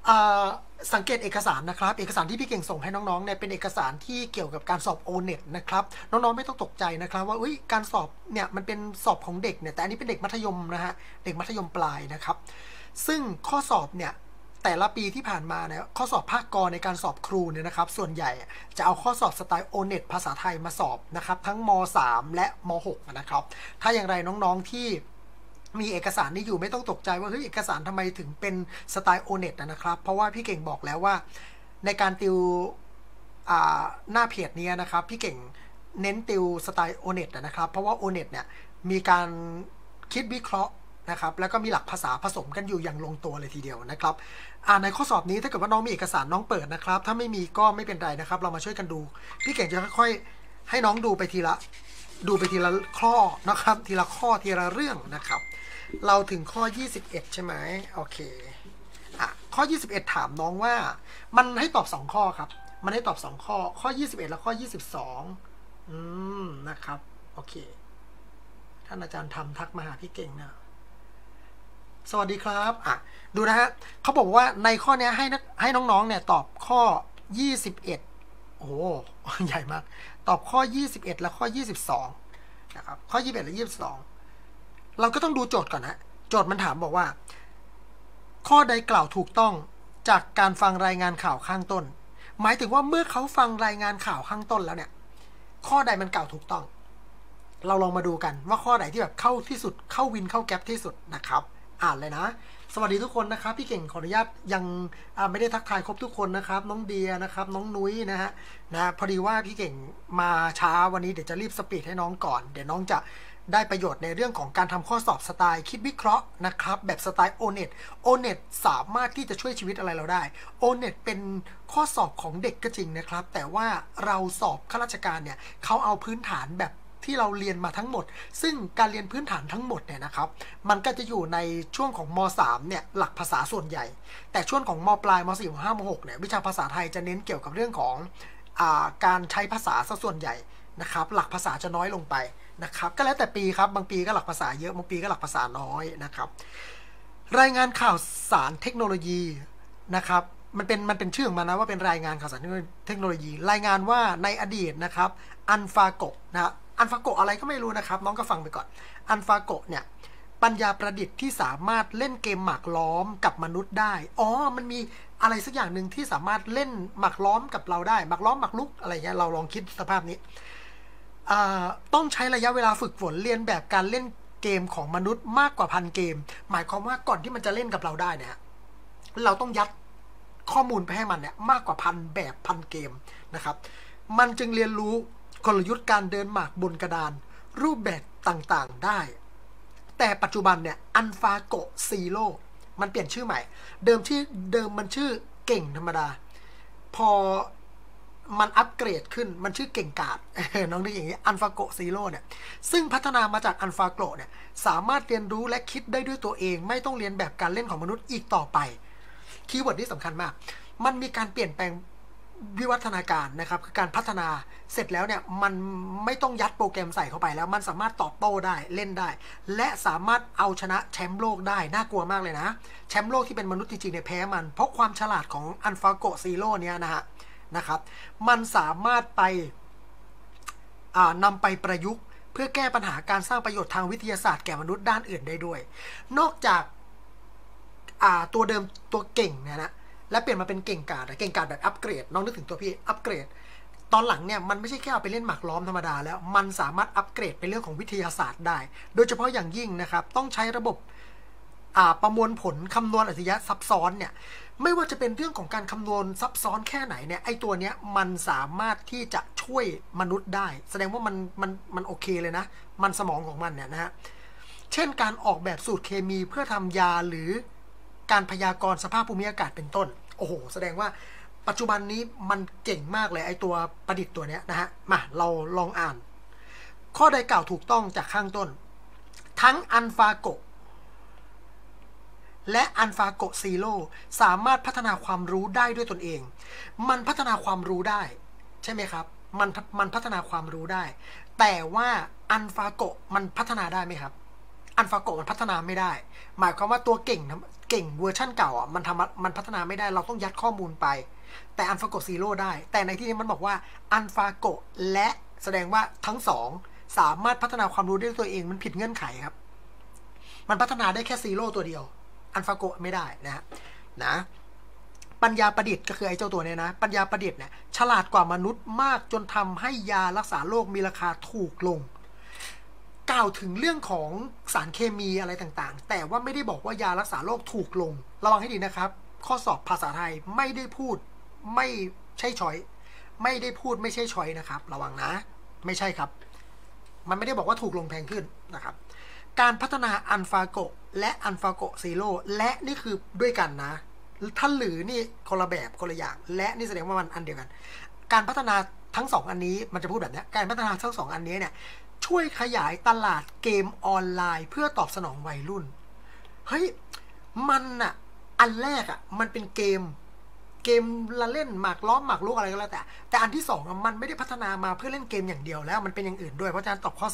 สังเกตเอกสารนะครับเอกสารที่พี่เก่งส่งให้น้องๆเนี่ยเป็นเอกสารที่เกี่ยวกับการสอบ O-NET นะครับน้องๆไม่ต้องตกใจนะครับว่าการสอบเนี่ยมันเป็นสอบของเด็กเนี่ยแต่อันนี้เป็นเด็กมัธยมนะฮะเด็กมัธยมปลายนะครับซึ่งข้อสอบเนี่ยแต่ละปีที่ผ่านมาเนี่ยข้อสอบภาคกในการสอบครูเนี่ยนะครับส่วนใหญ่จะเอาข้อสอบสไตล์ O-NET ภาษาไทยมาสอบนะครับทั้งม.3 และม.6 นะครับถ้าอย่างไรน้องๆที่มีเอกสารนี้อยู่ไม่ต้องตกใจว่าเอกสารทำไมถึงเป็นสไตล์ O-NET นะครับเพราะว่าพี่เก่งบอกแล้วว่าในการติวหน้าเพจนี้นะครับพี่เก่งเน้นติวสไตล์ O-NET นะครับเพราะว่า O-NET เนี่ยมีการคิดวิเคราะห์นะครับแล้วก็มีหลักภาษาผสมกันอยู่อย่างลงตัวเลยทีเดียวนะครับในข้อสอบนี้ถ้าเกิดว่าน้องมีเอกสารน้องเปิดนะครับถ้าไม่มีก็ไม่เป็นไรนะครับเรามาช่วยกันดูพี่เก่งจะค่อยๆให้น้องดูไปทีละข้อนะครับทีละข้อทีละเรื่องนะครับเราถึงข้อ21ใช่ไหมโอเคข้อ21ถามน้องว่ามันให้ตอบ2ข้อครับมันให้ตอบ2ข้อ21และข้อ22นะครับโอเคท่านอาจารย์ทำทักมาหาพี่เก่งนะสวัสดีครับดูนะฮะเขาบอกว่าในข้อนี้ให้น้องๆเนี่ยตอบข้อ21โอ้ใหญ่มากตอบข้อ21และข้อ22นะครับข้อ21และ22เราก็ต้องดูโจทย์ก่อนนะโจทย์มันถามบอกว่าข้อใดกล่าวถูกต้องจากการฟังรายงานข่าวข้างต้นหมายถึงว่าเมื่อเขาฟังรายงานข่าวข้างต้นแล้วเนี่ยข้อใดมันกล่าวถูกต้องเราลองมาดูกันว่าข้อไหนที่แบบเข้าที่สุดเข้าวินเข้าแก๊ปที่สุดนะครับอ่านเลยนะสวัสดีทุกคนนะครับพี่เก่งขออนุญาตยังไม่ได้ทักทายครบทุกคนนะครับน้องเดียนะครับน้องนุ้ยนะฮะพอดีว่าพี่เก่งมาช้าวันนี้เดี๋ยวจะรีบสปีดให้น้องก่อนเดี๋ยวน้องจะได้ประโยชน์ในเรื่องของการทำข้อสอบสไตล์คิดวิเคราะห์นะครับแบบสไตล์ O-NET สามารถที่จะช่วยชีวิตอะไรเราได้ O-NET เป็นข้อสอบของเด็กก็จริงนะครับแต่ว่าเราสอบข้าราชการเนี่ยเขาเอาพื้นฐานแบบที่เราเรียนมาทั้งหมดซึ่งการเรียนพื้นฐานทั้งหมดเนี่ยนะครับมันก็จะอยู่ในช่วงของม.3 เนี่ยหลักภาษาส่วนใหญ่แต่ช่วงของม.ปลายม.4 ม.5 ม.6 เนี่ยวิชาภาษาไทยจะเน้นเกี่ยวกับเรื่องของการใช้ภาษาซะส่วนใหญ่นะครับหลักภาษาจะน้อยลงไปนะครับก็แล้วแต่ปีครับบางปีก็หลักภาษาเยอะบางปีก็หลักภาษาน้อยนะครับรายงานข่าวสารเทคโนโลยีนะครับมันเป็นชื่อของมันนะว่าเป็นรายงานข่าวสารเทคโนโลยีรายงานว่าในอดีตนะครับอันฟาโกนะอันฟาโกอะไรก็ไม่รู้นะครับน้องก็ฟังไปก่อนอันฟาโกเนี่ยปัญญาประดิษฐ์ที่สามารถเล่นเกมหมากล้อมกับมนุษย์ได้มันมีอะไรสักอย่างหนึ่งที่สามารถเล่นหมากล้อมกับเราได้หมากล้อมหมากลุกอะไรเงี้ยเราลองคิดสภาพนี้ต้องใช้ระยะเวลาฝึกฝนเรียนแบบการเล่นเกมของมนุษย์มากกว่า1,000 เกมหมายความว่าก่อนที่มันจะเล่นกับเราได้เนี่ยเราต้องยัดข้อมูลไปให้มันเนี่ยมากกว่า1,000 เกมนะครับมันจึงเรียนรู้กลยุทธ์การเดินหมากบนกระดานรูปแบบต่างๆได้แต่ปัจจุบันเนี่ยอันฟาโกซีโร่มันเปลี่ยนชื่อใหม่เดิมมันชื่อเก่งธรรมดาพอมันอัปเกรดขึ้นมันชื่อเก่งกาจน้องได้อย่างนี้อันฟาโกซีโร่เนี่ยซึ่งพัฒนามาจากอันฟาโกเนี่ยสามารถเรียนรู้และคิดได้ด้วยตัวเองไม่ต้องเรียนแบบการเล่นของมนุษย์อีกต่อไปคีย์เวิร์ดที่สำคัญมากมันมีการเปลี่ยนแปลงวิวัฒนาการนะครับคือการพัฒนาเสร็จแล้วเนี่ยมันไม่ต้องยัดโปรแกรมใส่เข้าไปแล้วมันสามารถตอบโต้ได้เล่นได้และสามารถเอาชนะแชมป์โลกได้น่ากลัวมากเลยนะแชมป์โลกที่เป็นมนุษย์จริงๆเนี่ยแพ้มันเพราะความฉลาดของอันฟาโกซีโร่เนี่ยนะครับมันสามารถไปนำไปประยุกต์เพื่อแก้ปัญหาการสร้างประโยชน์ทางวิทยาศาสตร์แก่มนุษย์ด้านอื่นได้ด้วยนอกจากตัวเดิมตัวเก่งนะและเปลี่ยนมาเป็นเก่งกาจแบบอัปเกรดน้องนึกถึงตัวพี่อัปเกรดตอนหลังเนี่ยมันไม่ใช่แค่เอาไปเล่นหมากล้อมธรรมดาแล้วมันสามารถอัปเกรดเป็นเรื่องของวิทยาศาสตร์ได้โดยเฉพาะอย่างยิ่งนะครับต้องใช้ระบบประมวลผลคำนวณอัจฉริยะซับซ้อนเนี่ยไม่ว่าจะเป็นเรื่องของการคำนวณซับซ้อนแค่ไหนเนี่ยไอตัวเนี้ยมันสามารถที่จะช่วยมนุษย์ได้แสดงว่ามันโอเคเลยนะมันสมองของมันเนี่ยนะฮะเช่นการออกแบบสูตรเคมีเพื่อทำยาหรือการพยากรณ์สภาพภูมิอากาศเป็นต้นโอ้โหแสดงว่าปัจจุบันนี้มันเก่งมากเลยไอตัวประดิษฐ์ตัวเนี้ยนะฮะมาเราลองอ่านข้อใดกล่าวถูกต้องจากข้างต้นทั้งอันฟาโกและอันฟาโกซีโร่สามารถพัฒนาความรู้ได้ด้วยตนเองมันพัฒนาความรู้ได้ใช่ไหมครับมันพัฒนาความรู้ได้แต่ว่าอันฟาโกมันพัฒนาได้ไหมครับอันฟาโกมันพัฒนาไม่ได้หมายความว่าตัวเก่งเวอร์ชั่นเก่าอ่ะมันพัฒนาไม่ได้เราต้องยัดข้อมูลไปแต่อันฟาโกซีโร่ได้แต่ในที่นี้มันบอกว่าอันฟาโกและแสดงว่าทั้งสองสามารถพัฒนาความรู้ด้วยตัวเองมันผิดเงื่อนไขครับมันพัฒนาได้แค่ซีโร่ตัวเดียวอันฟาโกไม่ได้นะปัญญาประดิษฐ์ก็คือไอ้เจ้าตัวเนี้ยนะปัญญาประดิษฐ์เนี่ยฉลาดกว่ามนุษย์มากจนทำให้ยารักษาโรคมีราคาถูกลงกล่าวถึงเรื่องของสารเคมีอะไรต่างๆแต่ว่าไม่ได้บอกว่ายารักษาโรคถูกลงระวังให้ดีนะครับข้อสอบภาษาไทยไม่ได้พูดไม่ใช่ช้อยไม่ได้พูดไม่ใช่ช้อยนะครับระวังนะไม่ใช่ครับมันไม่ได้บอกว่าถูกลงแพงขึ้นนะครับการพัฒนาอันฟาโกและอันฟาโกซีโร่และนี่คือด้วยกันนะท่านหรือนี่คนละแบบคนละอย่างและนี่แสดงว่ามันอันเดียวกันการพัฒนาทั้งสองอันนี้มันจะพูดแบบนี้การพัฒนาทั้งสองอันนี้เนี่ยช่วยขยายตลาดเกมออนไลน์เพื่อตอบสนองวัยรุ่นเฮ้ยมันอะอันแรกอะมันเป็นเกมละเล่นหมากล้อมหมากรุกอะไรก็แล้วแต่อันที่สองมันไม่ได้พัฒนามาเพื่อเล่นเกมอย่างเดียวแล้วมันเป็นอย่างอื่นด้วยเพราะฉะนั้นตอบข้อ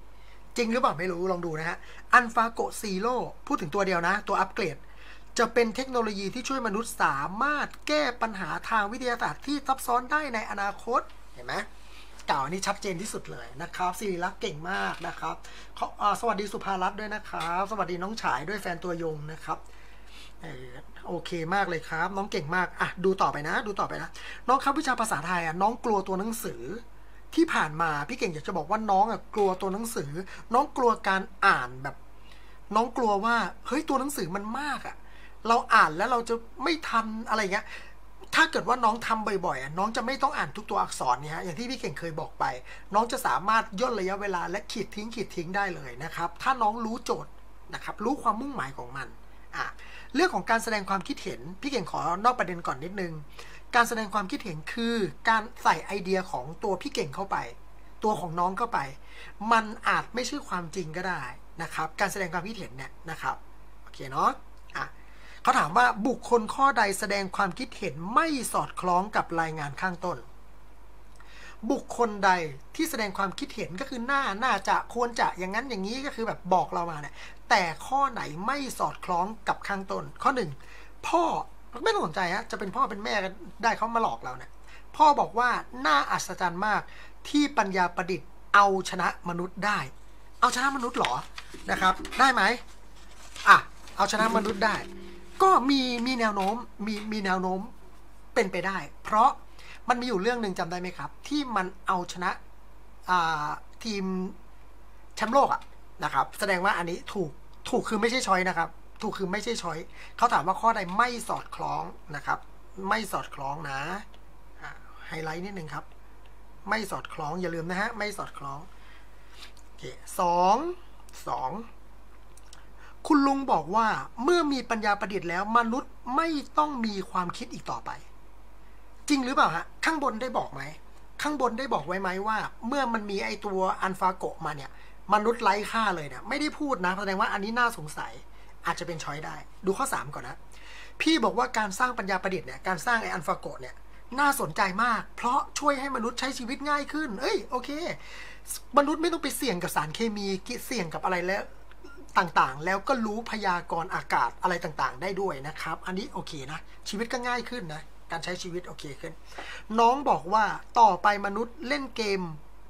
4จริงหรือเปล่าไม่รู้ลองดูนะฮะอันฟาโกซีโร่พูดถึงตัวเดียวนะตัวอัปเกรดจะเป็นเทคโนโลยีที่ช่วยมนุษย์สามารถแก้ปัญหาทางวิทยาศาสตร์ที่ซับซ้อนได้ในอนาคตเห็นไหมกล่าวนี้ชัดเจนที่สุดเลยนะครับศิริลักษณ์เก่งมากนะครับสวัสดีสุภารัตน์ด้วยนะครับสวัสดีน้องฉายด้วยแฟนตัวยงนะครับโอเคมากเลยครับน้องเก่งมากอ่ะดูต่อไปนะน้องครับวิชาภาษาไทยอ่ะน้องกลัวตัวหนังสือที่ผ่านมาพี่เก่งอยากจะบอกว่าน้องอ่ะกลัวตัวหนังสือน้องกลัวการอ่านแบบน้องกลัวว่าเฮ้ยตัวหนังสือมันมากอ่ะเราอ่านแล้วเราจะไม่ทันอะไรเงี้ยถ้าเกิดว่าน้องทำบ่อยๆน้องจะไม่ต้องอ่านทุกตัวอักษรเนี่ยฮะอย่างที่พี่เก่งเคยบอกไปน้องจะสามารถย่นระยะเวลาและขีดทิ้งได้เลยนะครับถ้าน้องรู้โจทย์นะครับรู้ความมุ่งหมายของมันเรื่องของการแสดงความคิดเห็นพี่เก่งขอนอกประเด็นก่อนนิดนึงการแสดงความคิดเห็นคือการใส่ไอเดียของตัวพี่เก่งเข้าไปตัวของน้องเข้าไปมันอาจไม่ใช่ความจริงก็ได้นะครับการแสดงความคิดเห็นเนี่ยนะครับโอเคเนาะเขาถามว่าบุคคลข้อใดแสดงความคิดเห็นไม่สอดคล้องกับรายงานข้างต้นบุคคลใดที่แสดงความคิดเห็นก็คือน่าจะควรจะอย่างนั้นอย่างนี้ก็คือแบบบอกเรามาเนี่ยแต่ข้อไหนไม่สอดคล้องกับข้างต้นข้อ1พ่อไม่ต้องสนใจฮะจะเป็นพ่อเป็นแม่ก็ได้เขามาหลอกเราเนี่ยพ่อบอกว่าน่าอัศจรรย์มากที่ปัญญาประดิษฐ์เอาชนะมนุษย์ได้เอาชนะมนุษย์หรอนะครับได้ไหมเอาชนะมนุษย์ได้ก็มีแนวโน้มมีแนวโน้มเป็นไปได้เพราะมันมีอยู่เรื่องหนึ่งจำได้ไหมครับที่มันเอาชนะทีมแชมป์โลกนะครับแสดงว่าอันนี้ถูกคือไม่ใช่ช้อยนะครับถูกคือไม่ใช่ช้อยเขาถามว่าข้อใดไม่สอดคล้องนะครับไม่สอดคล้องนะไฮไลท์นิดนึงครับไม่สอดคล้องอย่าลืมนะฮะไม่สอดคล้องโอเคสองคุณลุงบอกว่าเมื่อมีปัญญาประดิษฐ์แล้วมนุษย์ไม่ต้องมีความคิดอีกต่อไปจริงหรือเปล่าฮะข้างบนได้บอกไหมข้างบนได้บอกไว้ไหมว่าเมื่อมันมีไอตัวอันฟาโกะมาเนี่ยมนุษย์ไร้ค่าเลยเนี่ยไม่ได้พูดนะแสดงว่าอันนี้น่าสงสัยอาจจะเป็นช้อยได้ดูข้อ3ก่อนนะพี่บอกว่าการสร้างปัญญาประดิษฐ์เนี่ยการสร้างไออันฟาโกะเนี่ยน่าสนใจมากเพราะช่วยให้มนุษย์ใช้ชีวิตง่ายขึ้นโอเคมนุษย์ไม่ต้องไปเสี่ยงกับสารเคมีเสี่ยงกับอะไรแล้วต่างๆแล้วก็รู้พยากรณ์อากาศอะไรต่างๆได้ด้วยนะครับอันนี้โอเคนะชีวิตก็ง่ายขึ้นนะการใช้ชีวิตโอเคขึ้นน้องบอกว่าต่อไปมนุษย์เล่นเกม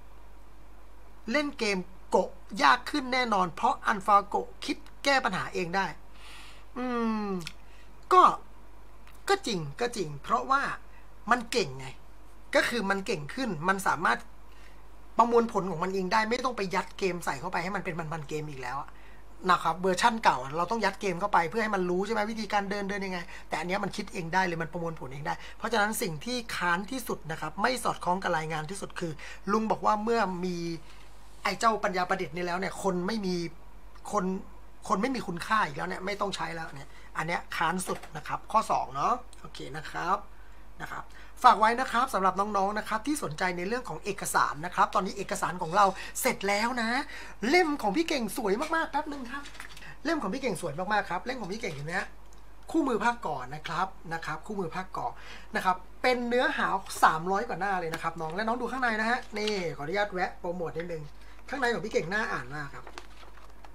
โกะยากขึ้นแน่นอนเพราะอันฟาโกะคิดแก้ปัญหาเองได้ก็จริงเพราะว่ามันเก่งไงก็คือมันเก่งขึ้นมันสามารถประมวลผลของมันเองได้ไม่ต้องไปยัดเกมใส่เข้าไปให้มันเป็นมันเกมอีกแล้วนะครับเวอร์ชั่นเก่าเราต้องยัดเกมเข้าไปเพื่อให้มันรู้ใช่ไหมวิธีการเดินยังไงแต่อันนี้มันคิดเองได้เลยมันประมวลผลเองได้เพราะฉะนั้นสิ่งที่ค้านที่สุดนะครับไม่สอดคล้องกับรายงานที่สุดคือลุงบอกว่าเมื่อมีไอ้เจ้าปัญญาประดิษฐ์นี้แล้วเนี่ยคนไม่มีคุณค่าอีกแล้วเนี่ยไม่ต้องใช้แล้วเนี่ยอันนี้ค้านสุดนะครับข้อ2เนาะโอเคนะครับฝากไว้นะครับสำหรับน้องๆนะครับที่สนใจในเรื่องของเอกสารนะครับตอนนี้เอกสารของเราเสร็จแล้วนะเล่มของพี่เก่งสวยมากๆแป๊บนึงครับเล่มของพี่เก่งสวยมากๆครับเล่มของพี่เก่งอยู่เนี้ยคู่มือภาคก่อนนะครับคู่มือภาคก่อนนะครับเป็นเนื้อหา300 กว่าหน้าเลยนะครับน้องและน้องดูข้างในนะฮะนี่ขออนุญาตแวะโปรโมทนิดนึงข้างในของพี่เก่งน่าอ่านมากครับ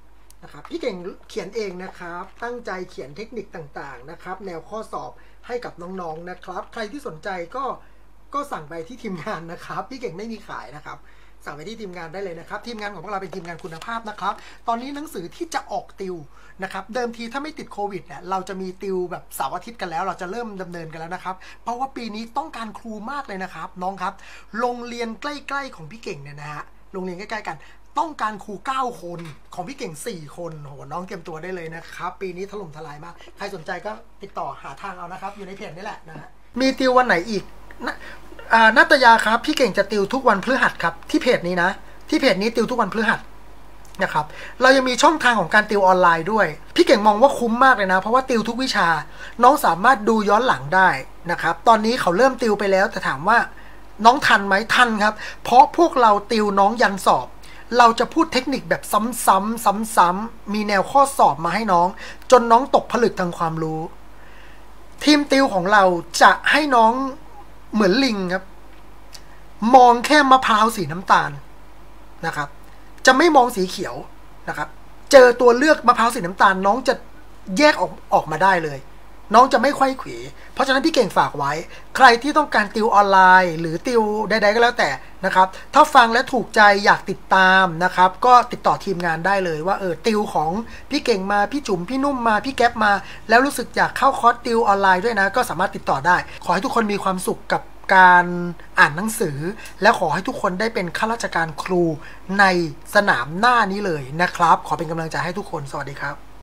นะครับพี่เก่งเขียนเองนะครับตั้งใจเขียนเทคนิคต่างๆนะครับแนวข้อสอบให้กับน้องๆนะครับใครที่สนใจก็สั่งไปที่ทีมงานนะครับพี่เก่งไม่มีขายนะครับสั่งไปที่ทีมงานได้เลยนะครับทีมงานของพวกเราเป็นทีมงานคุณภาพนะครับตอนนี้หนังสือที่จะออกติวนะครับเดิมทีถ้าไม่ติดโควิดเนี่ยเราจะมีติวแบบเสาร์อาทิตย์กันแล้วเราจะเริ่มดำเนินกันแล้วนะครับเพราะว่าปีนี้ต้องการครูมากเลยนะครับน้องครับโรงเรียนใกล้ๆของพี่เก่งเนี่ยนะฮะโรงเรียนใกล้ๆกันต้องการครู9คนของพี่เก่ง4คนโหน้องเตรียมตัวได้เลยนะครับปีนี้ถล่มทลายมากใครสนใจก็ติดต่อหาทางเอานะครับอยู่ในเพจนี่แหละนะฮะมีติววันไหนอีกนาตยาครับพี่เก่งจะติวทุกวันพฤหัสครับที่เพจนี้นะที่เพจนี้ติวทุกวันพฤหัสนะครับเรายังมีช่องทางของการติวออนไลน์ด้วยพี่เก่งมองว่าคุ้มมากเลยนะเพราะว่าติวทุกวิชาน้องสามารถดูย้อนหลังได้นะครับตอนนี้เขาเริ่มติวไปแล้วแต่ถามว่าน้องทันไหมทันครับเพราะพวกเราติวน้องยันสอบเราจะพูดเทคนิคแบบซ้ำๆมีแนวข้อสอบมาให้น้องจนน้องตกผลึกทางความรู้ทีมติวของเราจะให้น้องเหมือนลิงครับมองแค่มะพร้าวสีน้ำตาลนะครับจะไม่มองสีเขียวนะครับเจอตัวเลือกมะพร้าวสีน้ำตาลน้องจะแยกออกมาได้เลยน้องจะไม่ไขว้เขวเพราะฉะนั้นพี่เก่งฝากไว้ใครที่ต้องการติวออนไลน์หรือติวใดๆก็แล้วแต่นะครับถ้าฟังและถูกใจอยากติดตามนะครับก็ติดต่อทีมงานได้เลยว่าติวของพี่เก่งมาพี่จุ๋มพี่นุ่มมาพี่แก๊ปมาแล้วรู้สึกอยากเข้าคอร์สติวออนไลน์ด้วยนะก็สามารถติดต่อได้ขอให้ทุกคนมีความสุขกับการอ่านหนังสือและขอให้ทุกคนได้เป็นข้าราชการครูในสนามหน้านี้เลยนะครับขอเป็นกำลังใจให้ทุกคนสวัสดีครับ